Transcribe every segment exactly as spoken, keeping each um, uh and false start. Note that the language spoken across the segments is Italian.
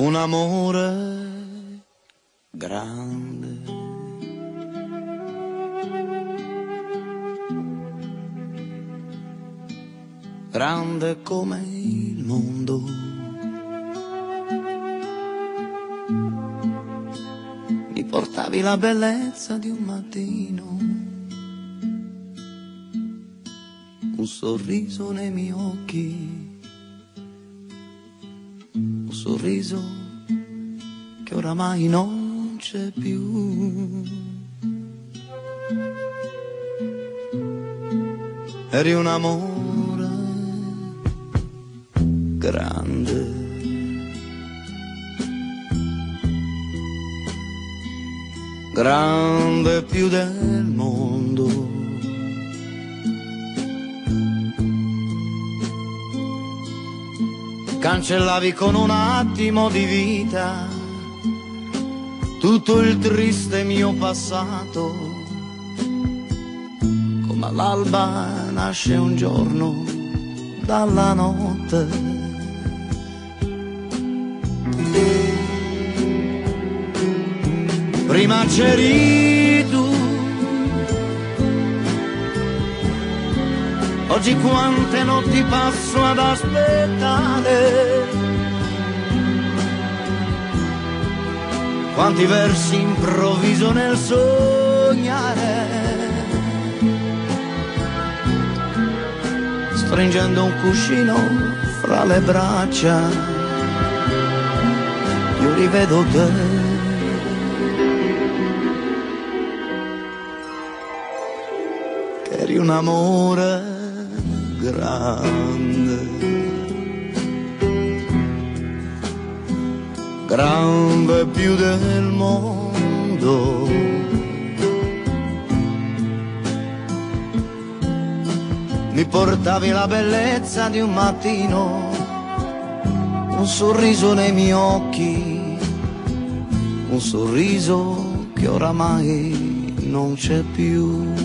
un amore grande. Grande come il mondo, mi portavi la bellezza di un mattino, un sorriso nei miei occhi, un sorriso che oramai non c'è più. Eri un amore grande, grande più del mondo, cancellavi con un attimo di vita tutto il triste mio passato, come all'alba nasce un giorno dalla notte. Prima c'eri tu, oggi quante notti passo ad aspettare, quanti versi improvviso nel sognare, stringendo un cuscino fra le braccia, io rivedo te. Eri un amore grande, grande più del mondo, mi portavi la bellezza di un mattino, un sorriso nei miei occhi, un sorriso che oramai non c'è più.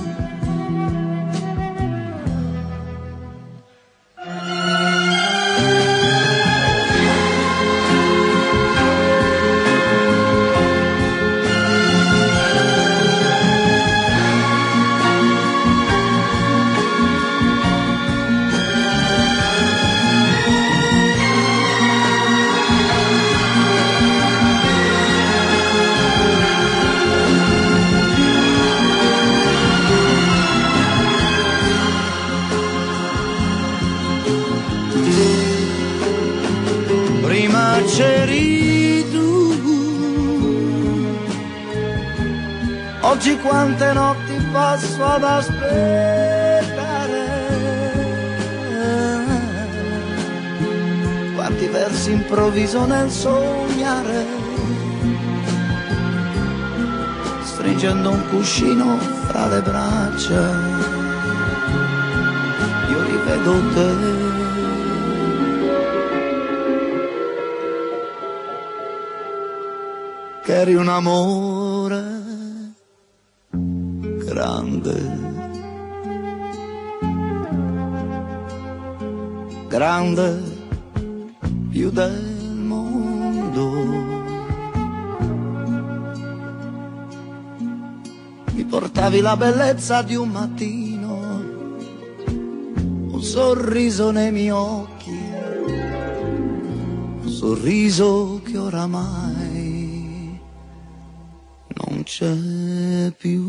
Prima c'eri tu, oggi quante notti passo ad aspettare, quanti versi improvviso nel sognare, stringendo un cuscino fra le braccia, io rivedo te. Che eri un amore grande, grande più del mondo, mi portavi la bellezza di un mattino, un sorriso nei miei occhi, un sorriso che oramai non c'è più.